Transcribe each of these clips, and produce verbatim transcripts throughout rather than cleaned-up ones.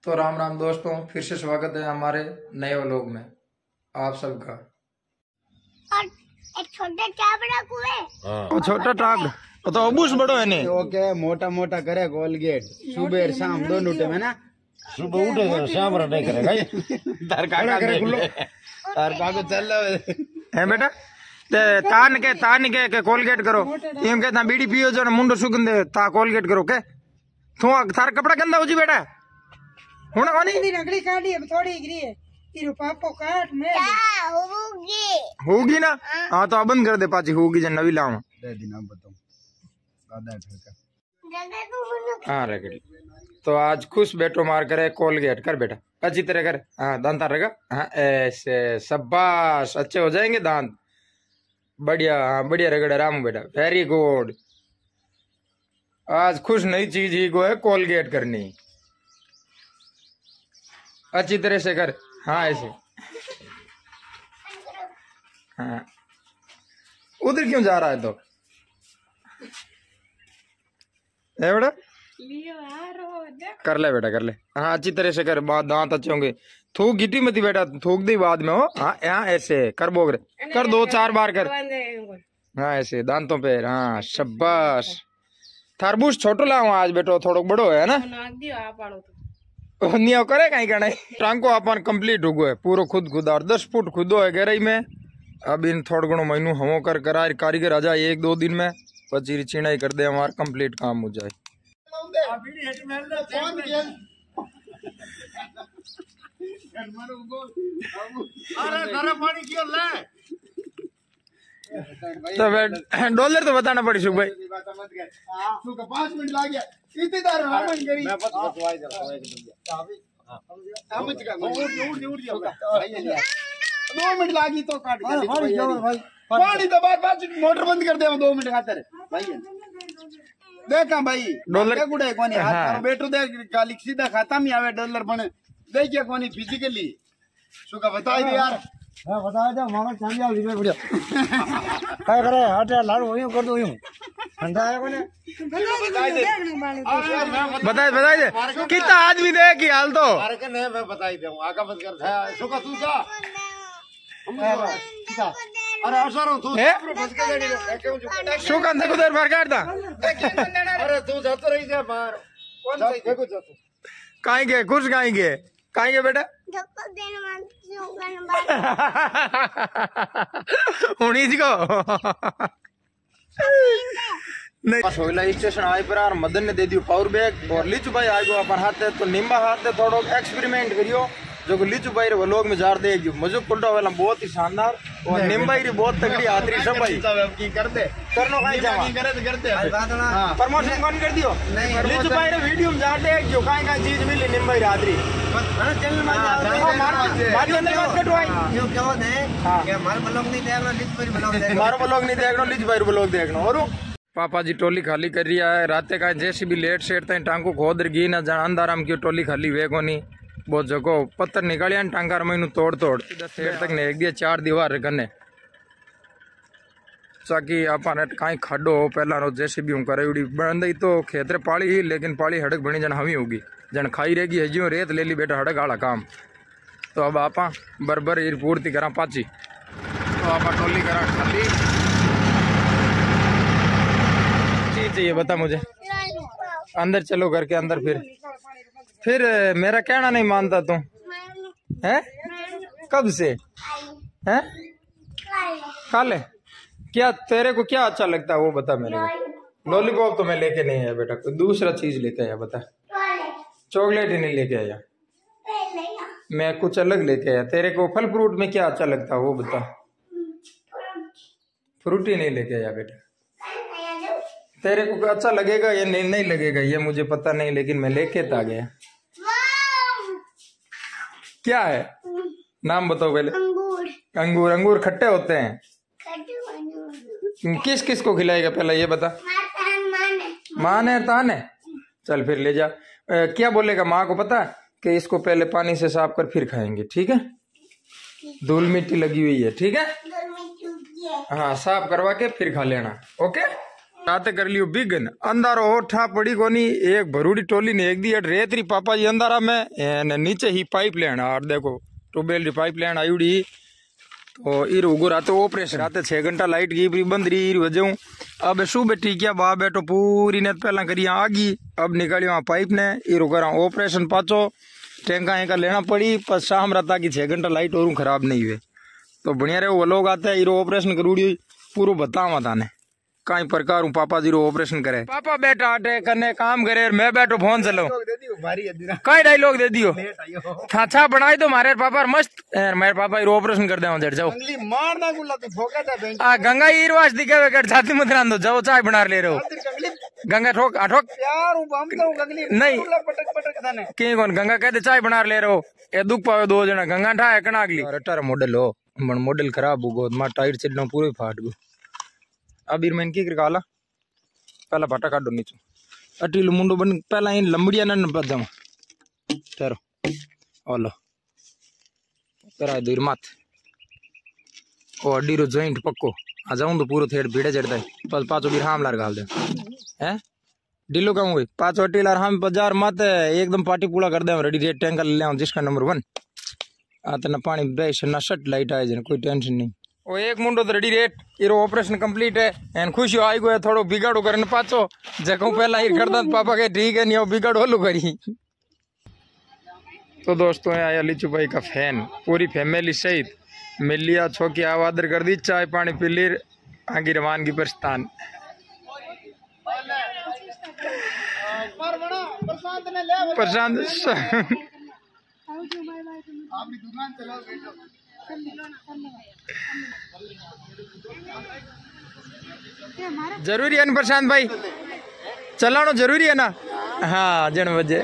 तो राम राम दोस्तों, फिर से स्वागत है हमारे नए व्लॉग में आप सबका। और एक छोटा चाबड़ा कुएं वो छोटा टाक तो अबूस बड़ो है नहीं ओके मोटा मोटा करे कोलगेट सुबह शाम दोनों टाइम है ना। सुबह उठे शाम नहीं करेगा तार काका करे गुल्लो तार काका चल रहा है बेटा। ते तान के तान के के कोलगेट करो एम कहता बीड़ी पियो जो मुंडो सुगंध ता कोलगेट करो के तू थार कपड़ा गंदा हो जी बेटा हुन कोनी नगड़ी काटी अब थोड़ी गिरी है तेरे पापो काट में क्या होगी होगी ना। हां तो बंद कर दे पाची होगी जन नवी लाऊं दे दिन अब बताऊं दादा ठेका जगह तू हां रगड़ी। तो आज खुश बैठो मार करे कोलगेट कर बेटा अच्छी तरह कर। हाँ दांत रगा हाँ ऐसे शाबाश अच्छे हो जाएंगे दांत बढ़िया। हाँ बढ़िया रगड़ा राम बेटा वेरी गुड। आज खुश नई चीज ही को है कोलगेट करनी अच्छी तरह से कर। हाँ ऐसे हाँ उधर क्यों जा रहा है तो है बेटा कर ले बेटा कर ले। हाँ अच्छी तरह से कर बाद दांत अच्छे होंगे। थूक गिटी मती बेटा थूक दी बाद में हो। हाँ यहाँ ऐसे कर बोगरे कर दो चार बार कर। हाँ ऐसे दांतों पे। हाँ शाबाश। थरबूज छोटो लाओ आज बेटो थोड़ो बड़ो है ना नियो करे कहीं का नहीं टांको अपन कंप्लीट हो गए पूरा खुद खुद और दस फुट खुदो है गहराई में। अब इन थोड़ा घणो महीनू हमो कर करा कारीगर आ जाए एक दो दिन में पची चिनाई कर दे हमारा कंप्लीट काम हो जाए। तो डॉलर तो बताना पड़ी सुख भाई पाँच मिनट लग गया इतनी देर दो मिनट लागी तो काट पानी तो बाद बाद मोटर बंद कर दे दो मिनट खातर भाई देखा भाई डॉलर गुड़े कोनी हाथ बैठो देख गाली सीधा खाता में आवे डॉलर पण देखिए कोनी फिजिकली सुका बता दे यार। हां बता दे मामा चांदिया लिबे बढ़िया काय करे हटे लाड़ू यूं कर दो यूं ठंडा है कोने बता दे बता बता दे कितना आदमी दे की हाल तो अरे के नहीं मैं बता ही दूं आगा मत कर सुका तू जा अरे असर तू फंस के देनी क्यों जो सुका अंदर उधर बाहर काट दा। अरे तू जातो रही जा बाहर कौन सही देखो जा तू काई के खुश काई के काई के बेटा धक्का देने वाली हुनी जी को नहीं सोइला स्टेशन आए पर और मदन ने दे दियो पावर बैग और लीचू भाई आए गो अपन हाथ तो निम्बा हाथ थोड़ो एक्सपेरिमेंट करियो जो लीचू भाई रे व्लॉग में जार देगी मजो पुलटा वाला बहुत ही शानदार और निम्बा री बहुत तगड़ी आतरी सब भाई की करते करनो काई जावा करे तो करते हां प्रमोशन कौन कर दियो लीचू भाई रे वीडियो में जार दे जो काई काई चीज मिली निम्बा री आतरी चैनल में मारी अंदर बात कटवाई यो क्या होता है कि हमारे ब्लॉग नहीं देखना लीचू भाई ब्लॉग देखना मारो ब्लॉग नहीं देखना लीचू भाई ब्लॉग देखना। और पापा जी टोली खाली कर रही है राते का जैसे भी लेट सेट तक टांको खोद रही ना जान अंधाराम की टोली खाली वे कोनी बहुत जगह पत्थर निकालिया टांगा मैनू तोड़ तोड़ सेठ तक ने एक दिया चार दीवार कने ताकि अपन कहीं खड्डो हो पहला रो जैसे भी हूँ करे उड़ी बंद तो खेतरे पाली ही लेकिन पाली हड़क बनी जन हवी होगी जन खाई रहेगी है जियो रेत ले ली बेटा हड़क आला काम। तो अब आप बरबर ईर पूर्ति करा पाची तो आप टोली करा खाली चीज चाहिए बता मुझे अंदर चलो घर के अंदर। फिर फिर मेरा कहना नहीं मानता तू है कब से है काले क्या तेरे को क्या अच्छा लगता है वो बता मेरे को। लॉलीपॉप तो मैं लेके नहीं आया बेटा कोई दूसरा चीज लेके आया बता। चॉकलेट ही नहीं लेके आया मैं कुछ अलग लेके आया। तेरे को फल फ्रूट में क्या अच्छा लगता है वो बता। फ्रूट ही नहीं लेके आया बेटा। तेरे को अच्छा लगेगा या नहीं नहीं लगेगा ये मुझे पता नहीं लेकिन मैं लेके तो आ गया। क्या है नाम बताओ पहले। अंगूर अंगूर अंगूर खट्टे होते हैं। किस किस को खिलाएगा पहले ये बता। माँ ने तान है चल फिर ले जा। आ, क्या बोलेगा माँ को पता कि इसको पहले पानी से साफ कर फिर खाएंगे ठीक है। धूल मिट्टी लगी हुई है ठीक है। हाँ साफ करवा के फिर खा लेना ओके। रात कर लियो बिगन अंधारो ओठा पड़ी कोनी एक भरूडी टोली ने एक दी अट रेतरी पापा जी अंधारा में एन नीचे ही पाइप लाइन और देखो ट्यूबवेल री पाइप लाइन आयुड़ी तो इर उगो रात ऑपरेशन रात छह घंटा लाइट की बंद रही इर वजह अब शू बेटी क्या बा बेटो पूरी ने पहला करी आगी अब निकालियो वहाँ पाइप ने इर करा ऑपरेशन पाचो टेंका एंका लेना पड़ी पर शाम रात की छह घंटा लाइट और खराब नहीं हुए तो बढ़िया रहे वो लोग आते हैं इरो ऑपरेशन करूड़ी पूरा बतावा थाने कई प्रकार पापा जी रो ऑपरेशन करे पापा बेटा अटे करने काम करे मैं बैठो फोन चलो कई डायलॉग दे दियो छाछा बनाई तो मारे पापा मस्त मेरे पापा रो ऑपरेशन कर दे जाओ मारना गुल्ला तू ठोका था आ गंगा ईरवास दिखे कर छाती मत रांधो जाओ चाय बना ले रहे हो गंगा ठोक आ ठोक यार हम तो गंगली नहीं पटक पटक थाने के कौन गंगा कहते चाय बना ले रहे हो ए दुख पावे दो जना गंगा ठा कना अगली अठारह मॉडल हो मन मॉडल खराब हो गो मां टायर चलना पूरे फाट गो अब इरमेन की करकाला पहला फाटा काटो नीचे अटीलू मुंडो बन पहला इन लंबड़िया न बदम ठहरो ओलो करा दूर मत ओ अड्डी रो जॉइंट पक्को आ जाऊं तो पूरा थेड़ भीड़े चढ़ता है पल पांचो बीर हाम लार गाल दे हैं डिलो का हुई पांचो अट्टी लार हम बाजार मत एकदम पार्टी पूरा कर दे रेडी रेट टैंकर ले आऊं जिसका नंबर वन आते ना पानी ब्रश ना शट लाइट आए जन कोई टेंशन नहीं ओ एक मुंडो तो रेडी रेट इरो ऑपरेशन कंप्लीट है एन खुशी आई गो है थोड़ो बिगाड़ो करने पाचो जको पहला ही करदा पापा के ठीक है नहीं ओ बिगाड़ो लो करी तो दोस्तों है आया लिचू भाई का फैन पूरी फैमिली सहित मिल लिया छो की आवादर कर दी चाय पानी पी ली आगे रवानगी प्रस्थान प्रशांत जरूरी है ना प्रशांत भाई चलानो जरूरी है ना हाँ जन बजे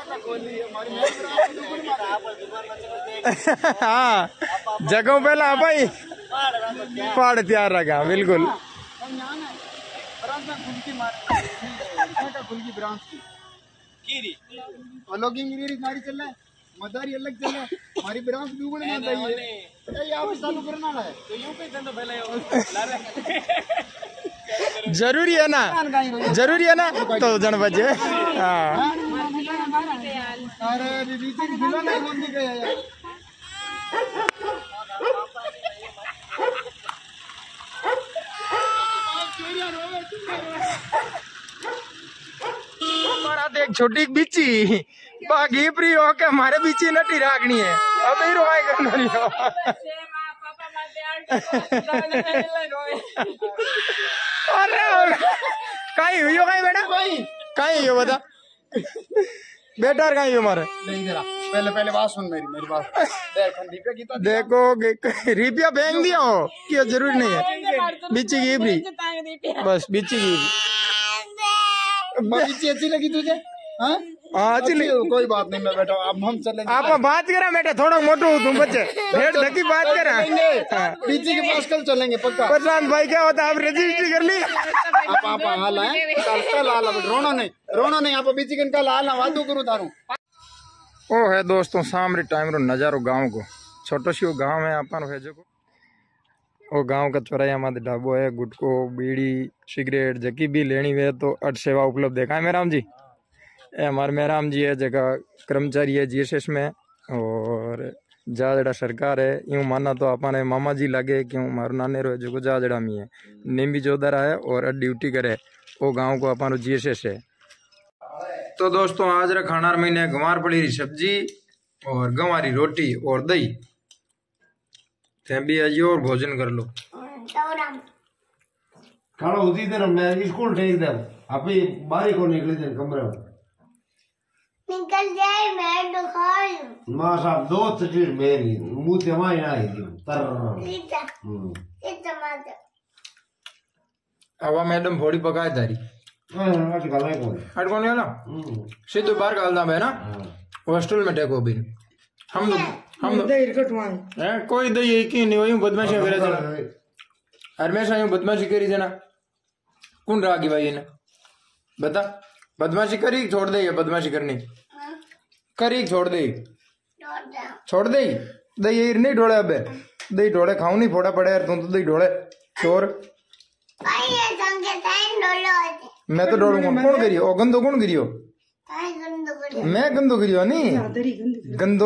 हाँ जगह पहला भाई पहाड़ तैयार रखा बिल्कुल मदारी अलग चल रहा है हमारी ब्रांच डूबने ना चाहिए ये यहाँ चालू करना है तो यूं पे धंधा फैलाया जरूरी है ना जरूरी है ना तो जन बजे हाँ अरे बीचे की झूला नहीं बंद गया यार एक छोटी बिची बागी प्री हो के हमारे बिची नटी रागनी है अब ही रोए करना नहीं हो अरे कहीं हुई हो कहीं बेटा कहीं हुई हो बता बेटा कहीं हो हमारे नहीं जरा पहले पहले बात सुन मेरी मेरी बात देखो रिपिया की तो देखो रिपिया फेंक दिया हो क्या जरूरी नहीं है बिची की प्री बस बिची की बिची अच्छी लगी तुझे हाँ हाँ चलिए कोई बात नहीं मैं बैठा अब हम चलेंगे आप बात करा बेटा थोड़ा मोटो हो तुम बच्चे डेढ़ ढकी बात करा बीची के पास कल चलेंगे पक्का प्रशांत भाई क्या होता है आप रजिस्ट्री कर ली आप आप हाल है कल कल हाल रोना नहीं रोना नहीं आप बीची के कल हाल वादू करूँ तारू ओ है दोस्तों सामने टाइम रो नजारो गांव को छोटो सी गांव है अपन भेजो को वो गांव का चौराया माते ढाबो है गुटको बीड़ी सिगरेट जकी भी लेनी है तो अट सेवा उपलब्ध है कहा मेराम जी ए हमारे मेहराम जी है जगह कर्मचारी है जीएसएस में और जाजड़ा सरकार है यूँ माना तो अपने मामा जी लगे क्यों मारो नाने रो जो जाजड़ा में है निम्बी जोधरा है और ड्यूटी करे वो गांव को अपन जीएसएस है। तो दोस्तों आज रा खाना महीने गंवार पड़ी री सब्जी और गंवारी रोटी और दही ते भी आइयो और भोजन कर लो खाना होती देर मैं स्कूल ठीक दे अभी बारी को निकले थे कमरे में निकल जाए मैं तो खाऊं मां साहब दो तस्वीर मेरी मुंह से माई ना आई तर लीटा लीटा माता आवा मैडम थोड़ी पकाए तारी हां आज गाला को हट कोने है ना सीधे बाहर गाल दा मैं ना हॉस्टल में टेको भी हम लोग हम दही कटवाए हैं कोई दही की नहीं होई बदमाशी करे जना हमेशा यूं बदमाशी करी जना कौन रागी भाई ने बता बदमाशी करी छोड़ दे ये बदमाशी करनी करी छोड़ दे छोड़ दे दही नहीं ढोले अबे दही ढोले खाऊ नहीं फोड़ा पड़े यार तू तो दही ढोले चोर भाई ये संगे टाइम ढोलो मैं तो डोलूंगा। कौन गिरियो? ओ गंदो कौन गिरियो? काय गंदो करे मैं गंदो गिरियो नी आदरी गंदी गंदो।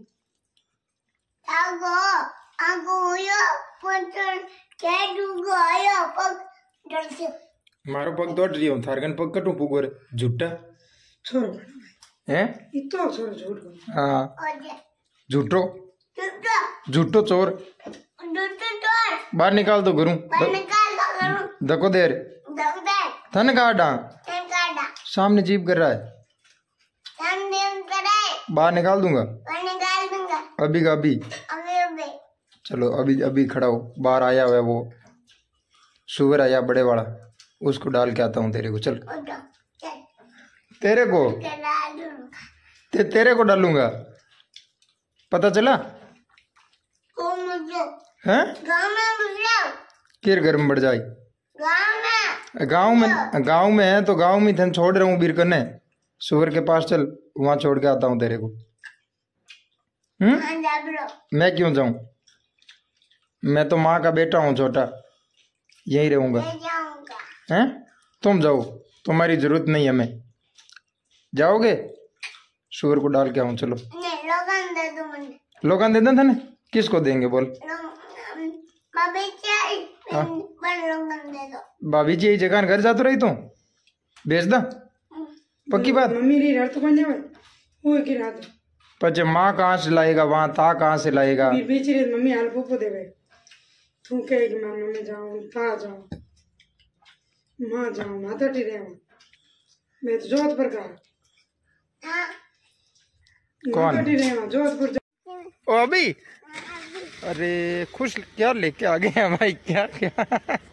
आगो आगो यो पंचन के दुगो आयो पग डर से मारो पग दौड़ रही हूँ थारगन पग कटू पुगो रे झूठा छोरो हैं इतो छोरो झूठ बोल हाँ ओजे झूठो टुटो झूठो चोर टुटो टोर बाहर निकाल दो घरों पर निकाल दो करूं धक्को दे रे दम दे थन काटा तन काटा सामने जीप कर रहा है तन दिन करे बाहर निकाल दूंगा पर निकाल दूंगा अभी का अभी। अबे अबे चलो अभी अभी खड़ा हो। बाहर आया हुआ है वो सुअर आया बड़े वाला उसको डाल के आता हूँ तेरे को। चल उठो चल तेरे को चला दूंगा ते, तेरे को डालूंगा पता चला को मुझे हैं गांव में मुझे किर घर में बढ़ जाए गांव में गांव में गांव में है तो गांव में थन छोड़ रहा हूँ बीर करने सुअर के पास चल वहां छोड़ के आता हूँ तेरे को। हम्म हाँ जा ब्रो मैं क्यों जाऊं? मैं तो माँ का बेटा हूँ छोटा यहीं रहूंगा। मैं जाऊंगा हैं तुम जाओ तुम्हारी जरूरत नहीं है। मैं जाओगे सुअर को डाल के आऊँ। चलो नहीं लोगन दे दो मुझे लोगन दे दें थने किसको देंगे बोल? बाबी चाय पर लोगन दे दो भाभी जी यही जगह घर जा तो रही तू भेज दा पक्की बात। मम्मी री रट बन जावे वो गिरा दो पचे माँ कहाँ से लाएगा वहां ता कहाँ से लाएगा? फिर बेच रे मम्मी हाल पोपो देवे तू कहे कि मैं मम्मी जाऊं ता जाऊं मां जाऊं माता टी रे मैं तो जोधपुर का हाँ कौन? माता टी रे जोधपुर जा- ओ अभी अरे खुश क्या लेके आ गए हैं भाई क्या क्या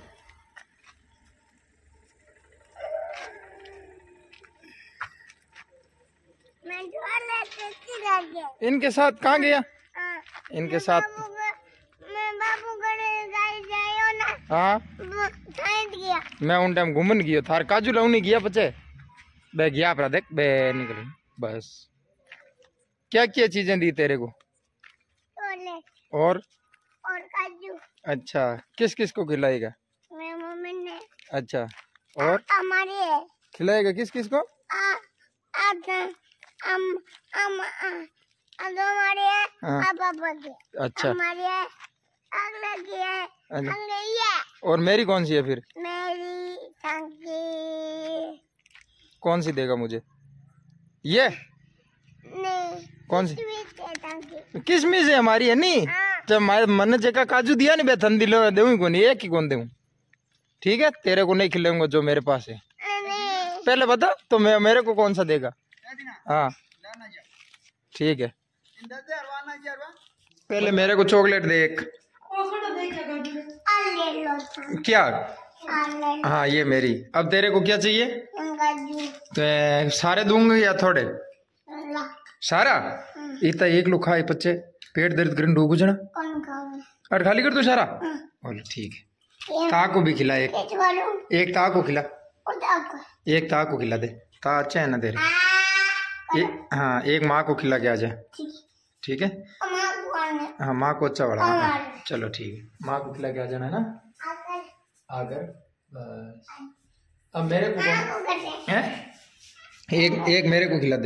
मैं टॉयलेट से गया इनके साथ कहाँ गया? हाँ इनके साथ बाबू को- मैं बाबू करे गाय जायो ना हाँ वो साइड गया मैं उन टाइम घूमन गयो थार काजू लाऊनी गया पचे बे गया अपना देख बे निकल बस। क्या क्या चीजें दी तेरे को? टॉयलेट और और काजू अच्छा किस किस को खिलाएगा? मेरी मम्मी ने अच्छा और हमारे है खिलाएगा किस किस को? आ आता हम हम अब हमारे है हाँ। अब पापा के अच्छा हमारे है अगले की है अच्छा। अगले ही है और मेरी कौन सी है फिर? मेरी टंकी कौन सी देगा मुझे? ये नहीं कौन सी? स्वीट है टंकी किसमिस है हमारी है नी हाँ जब मन जेका काजू दिया नहीं बेथन दिलो देऊ को नहीं एक ही कौन दूं ठीक है तेरे को नहीं खिलाऊंगा जो मेरे पास है। नहीं पहले बता तो मैं मेरे को कौन सा देगा? हाँ ठीक है पहले मेरे को चॉकलेट दे एक। ले लो था क्या? ले लो हाँ ये मेरी। अब तेरे को क्या चाहिए? काजू तो सारे दूंगे या थोड़े? ला सारा इतना एक लो खाए बच्चे पेट दर्द करने डूब जाना कौन खाओगे और खाली कर दो सारा। बोलो ठीक है ता को भी खिला एक कैसे करूं एक ता को खिला उठा को एक ता को खिला दे ता अच्छा है ना तेरे ए, हाँ एक माँ को खिला के आ जा ठीक है। अम्मा कौन है हाँ माँ को अच्छा बड़ा हाँ। चलो ठीक है माँ को खिला के आ जाना है ना आकर आकर बस। अब मेरे को कौन- को करते हैं एक एक मेरे को खिला दे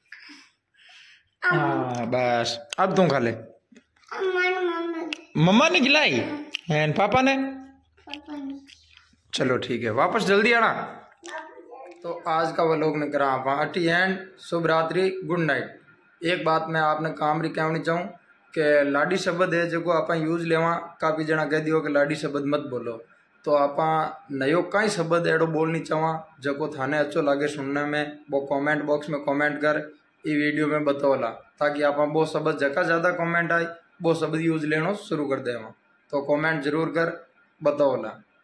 हाँ बस अब तू खा ले। अम्मा ने मम्मा मम्मा ने खिलाई एंड पापा ने पापा ने चलो ठीक है वापस जल्दी आना। तो आज का व्लॉग ने करा पार्टी एंड शुभ रात्रि गुड नाइट। एक बात मैं आपने काम री कहनी चाहूँ कि लाडी शब्द है जो आप यूज लेवा काफ़ी जना कह दियो कि लाडी शब्द मत बोलो तो आप नयो कई शब्द एड़ो बोलनी चाहवा जो थाने अच्छो लागे सुनने में वो कमेंट बॉक्स में कमेंट कर ई वीडियो में बताओला ताकि आप वो शब्द जगह ज़्यादा कमेंट आए वो शब्द यूज लेना शुरू कर देवा तो कमेंट जरूर कर बताओला।